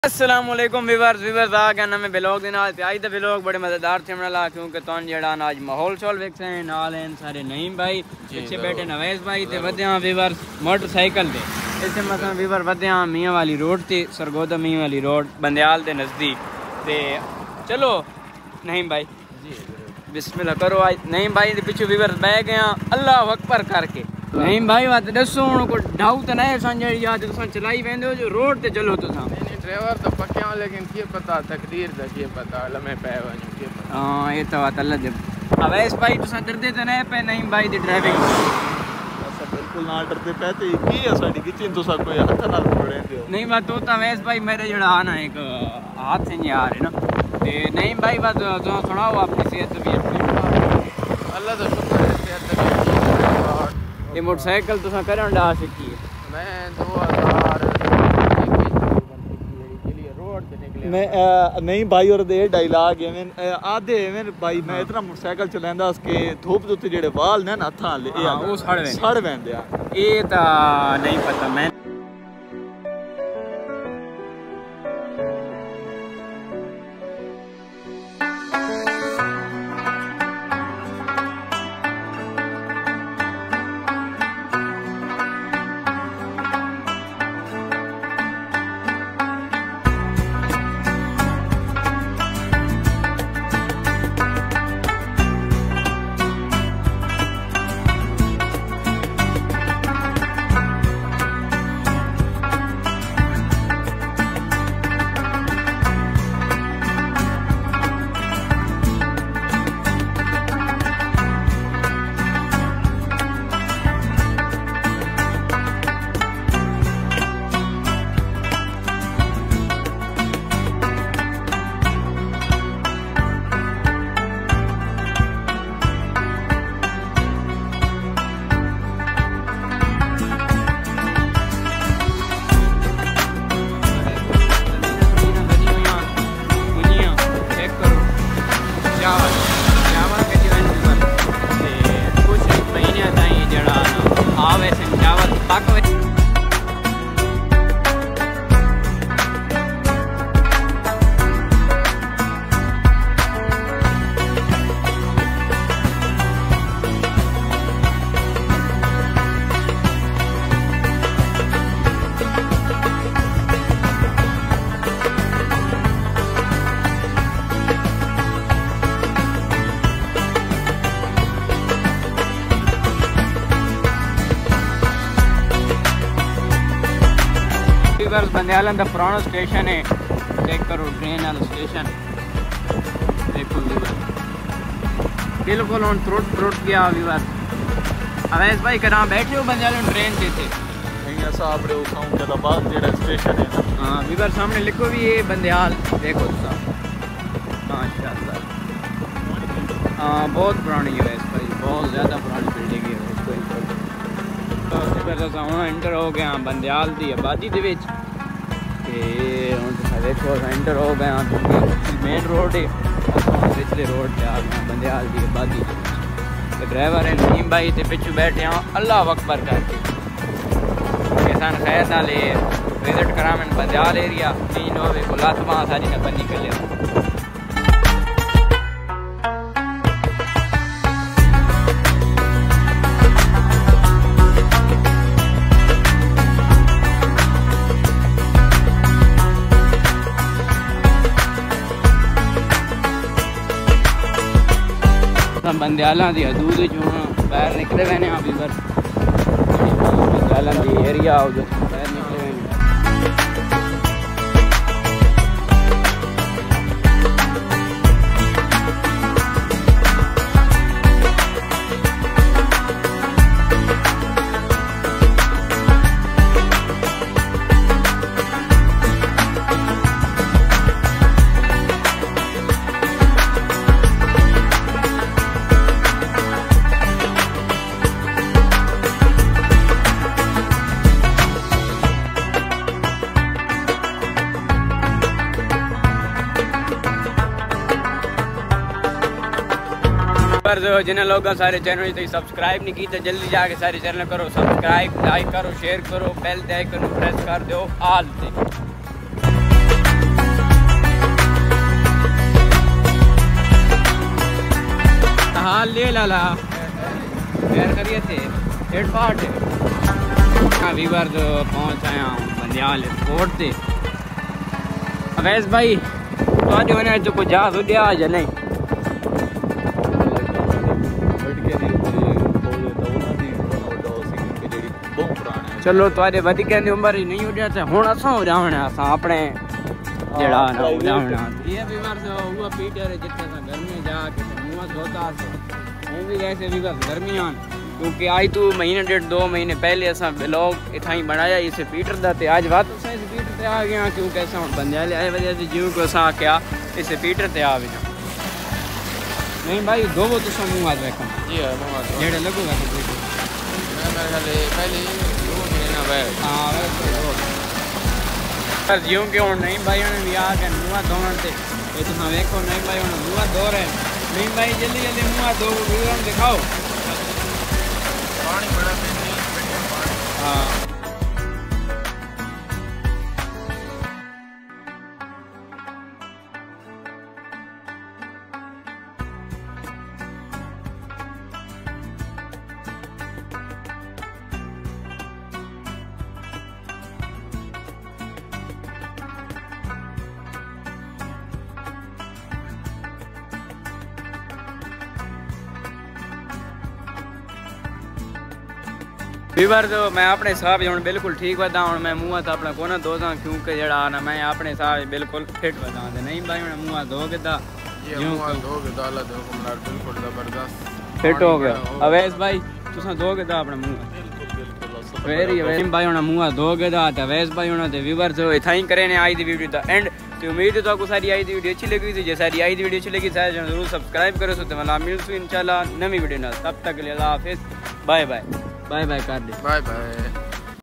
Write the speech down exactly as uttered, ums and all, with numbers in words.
अस्सलामुअलैकुम viewers viewers आ गया नवे ब्लॉग दे नाल ते अज दा ब्लॉग बड़े मजेदार थे ला क्योंकि तुम जेड़ा अज माहौल शोल वेख रहे नाल हैं सारे नईम भाई पीछे बैठे नवेश भाई ते वधिया व्यूअर्स मोटरसाइकिल ते इसे मतलब व्यूअर वधिया मियां वाली रोड ते सरगोदा मियां वाली रोड बंदयाल दे नजदीक ते चलो नईम भाई बिस्मिल्लाह करो आज नईम भाई दे पीछे व्यूअर बैठ गया अल्लाह अकबर करके नईम भाई बात दसो हुण को डाउट ना है संजय याद तुसा चलाई वेंदे हो जो रोड ते चलो तुसा ड्राइवर तो पक्के हो लेकिन क्या पता तकदीर दा क्या पता लम्हे पे वणो क्या पता हां ये तो बात अल्लाह दे अवैस भाई तुसा डरदे तो नहीं पे नहीं भाई दी ड्राइविंग असा बिल्कुल ना डरदे पे ते की है साडी किचन तुसा कोई हाथ ना पकड़ेंदे हो नहीं बात तो अवैस भाई मेरे जड़ा आना एक हाथ से नहीं आ रहे ना ते नहीं भाई बात तो सुनाओ अपनी सेहत भी अल्लाह दा शुक्र है सेहत दी ये मोटरसाइकिल तुसा करन डा सीखी है मैं दो हज़ार मैं नहीं भाई और दे डायलॉग है आधे मैं भाई मैं इतना मोटरसाइकिल चलांदा उसके धूप दे उत्ते जेड़े वाल ने हत्थां ले हां वो सड़ वेंदे सड़ वेंदे आ ये ता नहीं पता मैं बंदयालन का पुराना स्टेशन है चेक करो ट्रेन वाला स्टेशन देखो बिल्कुल हम त्रुट त्रुट गया व्यूअर अवैस भाई कहाँ बैठे हो बंदयालन ट्रेन से थे स्टेशन है हाँ व्यूअर सामने लिखो भी ये बंदयाल देखो माशाल्लाह हाँ बहुत पुरानी है अवैस भाई बहुत ज़्यादा पुरानी बिल्डिंग है हूँ एंटर हो गया बंदयाल की आबादी के देखो एंटर हो गए मेन रोड है पिछले रोड पे आ गए बंदयाल की आबादी के ड्राइवर है नईम भाई ते पिछू बैठे हैं अल्लाह अकबर करके किसान खैर ना ले विजिट करा मैं बंदयाल एरिया तीन हो को लात बाँ सारी न बनी कर लिया बंदयाला की हदूद बाहर निकले हुए हैं अभी बस बंदयाला की एरिया बाहर निकले हुए हैं जिन्हें लोग सारे चैनल सब्सक्राइब नहीं किया जल्दी जाके सारे चैनल करो सब्सक्राइब लाइक करो शेयर करो बेल आइकन प्रेस कर दो आल से। लाल ले लाला खैर खैरियत है हेड पार्ट हां वीवर जो पहुंच आया हूं बंदियाल एयरपोर्ट ते अवैस भाई ਤੁਹਾਡੇ ਵਨੇ ਚ ਕੋਈ ਜਹਾਜ਼ ਉੱਡਿਆ ਜਾਂ ਨਹੀਂ ਚਲੋ ਤੁਹਾਡੇ ਵਧੀਆ ਦੀ ਉਮਰ ਹੀ ਨਹੀਂ ਉੱਡਿਆ ਤੇ ਹੁਣ ਅਸਾਂ ਹੋ ਜਾਣਾ ਅਸਾਂ ਆਪਣੇ ਜਿਹੜਾ ਨਾ ਉਡਾਉਣਾ ਇਹ ਵੀ ਵਾਰ ਉਹ ਪੀਟਰ ਜਿੱਥੇ ਅਸਾਂ ਗਰਮੀ ਜਾ ਕੇ ਮੂੰਹ ਧੋਤਾ ਸੀ ਉਹ ਵੀ ਵੈਸੇ ਵੀ ਗਰਮੀਆਂ क्योंकि आज तो महीने डेढ़ दो महीने पहले असा ब्लॉग इतना ही बनाया इसे पीटर दा ते आज बात असा इस पीटर ते आ गया क्योंकि असा हुन बंदे आए वजह से जीव को असा क्या इसे पीटर ते आ गया नहीं भाई दो वो तो मुंह आज रखा जी है मुंह आज जेड़े लगेगा तो मैं मेरे ख्याल पहले दो महीने ना भाई हां वैसे पर जीव के हुन नहीं भाई ने भी आ के मुंह धोण ते ये तो देखो नहीं भाई हुन मुंह धो रहे नहीं भाई जल्दी जल्दी मुंह धो विवरण दिखाओ पानी बड़ा नहीं हाँ वीवर जो मैं अपने हिसाब हूँ बिल्कुल ठीक वधा हूँ मैं मुँह तो अपना को धोदा क्योंकि जरा ना मैं अपने हिसाब बिल्कुल फिट वधा नहीं भाई मैं मुँह धो के बिल्कुल जबरदस्त फिट हो गया अवैस भाई तुसा धो के अपना मुँह वेरी वेरी भाई हूँ मुँह धो के अवैस भाई हूँ वीवर जो इतना ही करे आई दी वीडियो का एंड तो उम्मीद है आपको सारी आई दी वीडियो अच्छी लगी थी जैसे सारी आई दी वीडियो अच्छी लगी सारे जरूर सब्सक्राइब करो तो मैं मिलूँ इंशाल्लाह नवी वीडियो ना तब तक के लिए अल्लाह हाफिज़ बाय बाय बाय बाय कर दे बाय बाय।